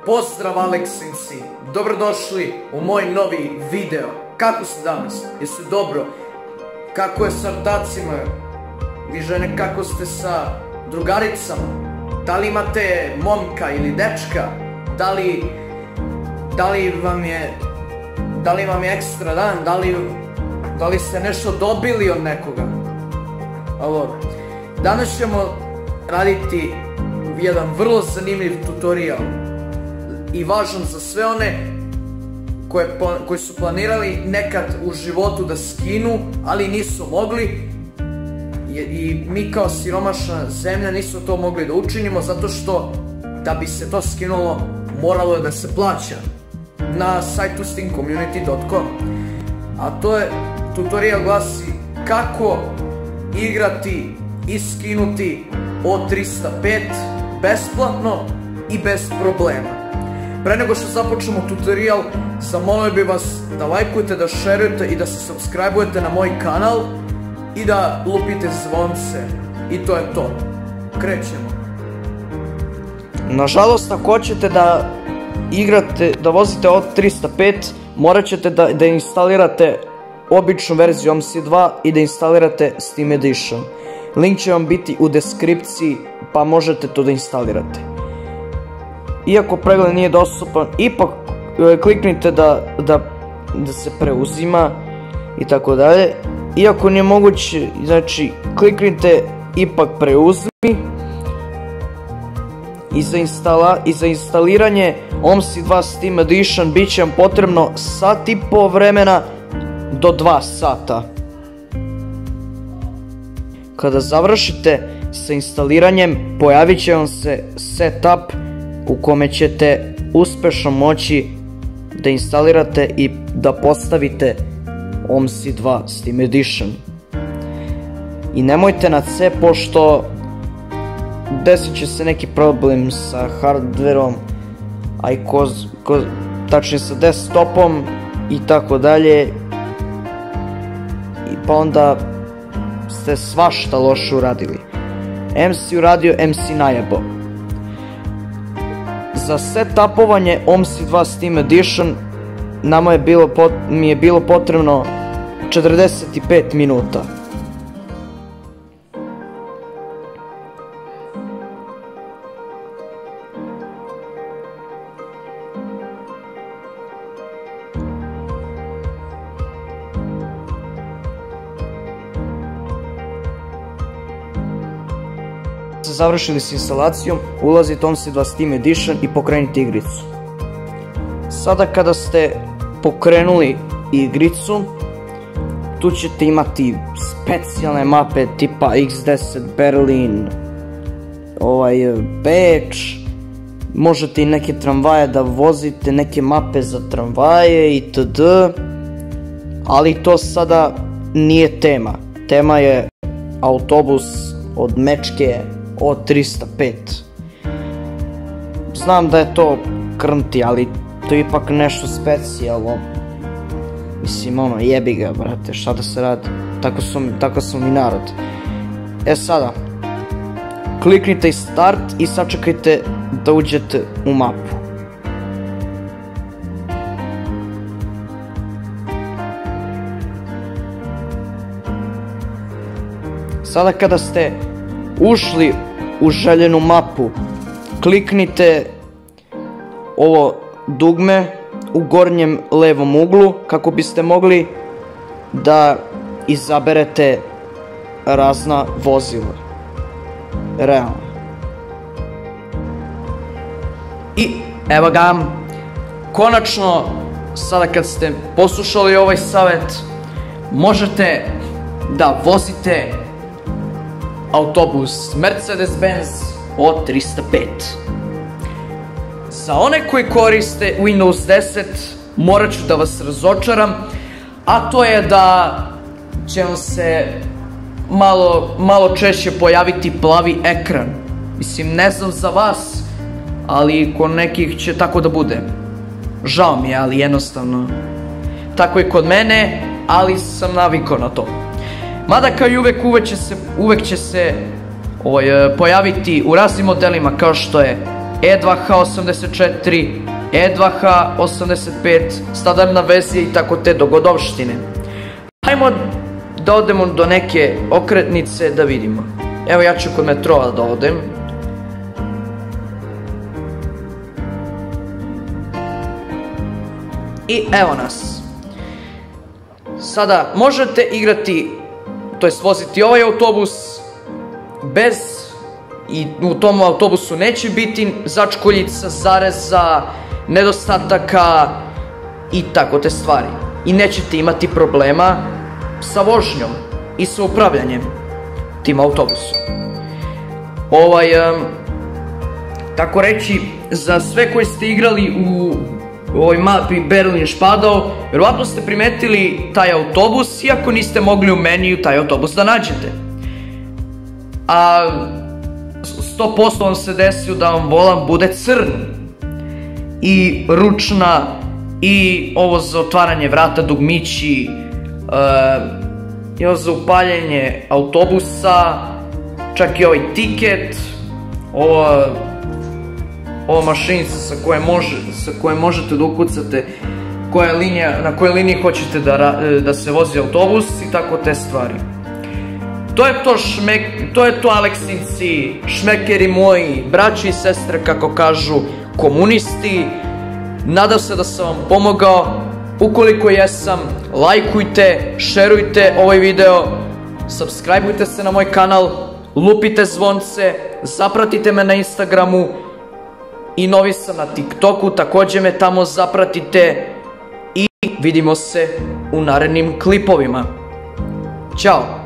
Pozdrav Aleksinci, dobrodošli u moj novi video. Kako ste danas? Jeste dobro? Kako je sa ortacima? Vi žene, kako ste sa drugaricama? Da li imate momka ili dečka? Da li vam je ekstra dan? Da li ste nešto dobili od nekoga? Danas ćemo raditi jedan vrlo zanimljiv tutorial i važan za sve one koji su planirali nekad u životu da skinu, ali nisu mogli, i mi kao siromašna zemlja nismo to mogli da učinimo, zato što da bi se to skinulo moralo je da se plaća na sajtu stinkcommunity.com. A to je, tutorial glasi kako igrati i skinuti O305 besplatno i bez problema. Pre nego što započnemo tutorial, zamolio bih vas da lajkujete, da šerujete i da se subscribe-ujete na moj kanal i da lupite zvonce. I to je to. Krećemo. Nažalost, ako hoćete da igrate, da vozite O305, morat ćete da instalirate običnu verziju OMSI2 i da instalirate Steam Edition. Link će vam biti u deskripciji, pa možete to da instalirate. Iako pregled nije dostupan, ipak kliknite da se preuzima i tako dalje. Iako nije moguće, znači kliknite ipak preuzmi. I za instaliranje OMSI2 Steam Edition bit će vam potrebno sat i po vremena do 2 sata. Kada završite sa instaliranjem, pojavit će vam se setup u kome ćete uspešno moći da instalirate i da postavite OMSI2 Steam Edition. I nemojte na C, pošto desit će se neki problem sa hardverom, a i tačnije sa desktopom i tako dalje, i pa onda ste svašta loše uradili. MC uradio, MC najebo. Za setupovanje OMSI2 Steam Edition mi je bilo potrebno 45 minuta. Završili s instalacijom, ulazite u OMSI2 Steam Edition i pokrenite igricu. Sada kada ste pokrenuli igricu, tu ćete imati specijalne mape tipa X10 Berlin, Beč, možete i neke tramvaje da vozite, neke mape za tramvaje itd. Ali to sada nije tema. Tema je autobus od Mečke O305. Znam da je to krnti, ali to je ipak nešto specijalno. Mislim, jebi ga, brate, šta da se radi, tako su mi narod. Sada, kliknite start i sačekajte da uđete u mapu. Sada kada ste ušli u željenu mapu, kliknite ovo dugme u gornjem levom uglu kako biste mogli da izaberete razna vozila. Realno. I evo ga, konačno, sada kad ste poslušali ovaj savjet, možete da vozite autobus Mercedes-Benz O305. Za one koji koriste Windows 10, morat ću da vas razočaram, a to je da će vam se malo češće pojaviti plavi ekran. Mislim, ne znam za vas, ali kod nekih će tako da bude. Žao mi je, ali jednostavno tako je kod mene, ali sam navikao na to. Mada kao i uvek će se pojaviti u raznim modelima, kao što je E2H84, E2H85, standardna verzija i tako te dogodovštine. Hajmo da odemo do neke okretnice da vidimo. Evo ja ću kod metroa da odem. I evo nas. Sada možete igrati, to jest voziti ovaj autobus bez, i u tom autobusu neće biti začkoljica, zareza, nedostataka i tako te stvari. I nećete imati problema sa vožnjom i sa upravljanjem tim autobusom. Tako reći, za sve koji ste igrali u ovoj mapi Berlin-Spadau, vjerovatno ste primetili taj autobus, iako niste mogli u meniju taj autobus da nađete. A 100% vam se desio da vam volan bude crn i ručna i ovo za otvaranje vrata dugmići i ovo za upaljenje autobusa, čak i ovaj tiket, ova mašinica sa koje možete da ukucate na kojoj liniji hoćete da se vozi autobus i tako te stvari. To je to Aleksinci, šmekeri moji, braći i sestre, kako kažu komunisti. Nadam se da sam vam pomogao. Ukoliko jesam, lajkujte, šerujte ovaj video, subscribeujte se na moj kanal, lupite zvonce, zapratite me na Instagramu i novi sam na TikToku, također me tamo zapratite i vidimo se u narednim klipovima. Ćao!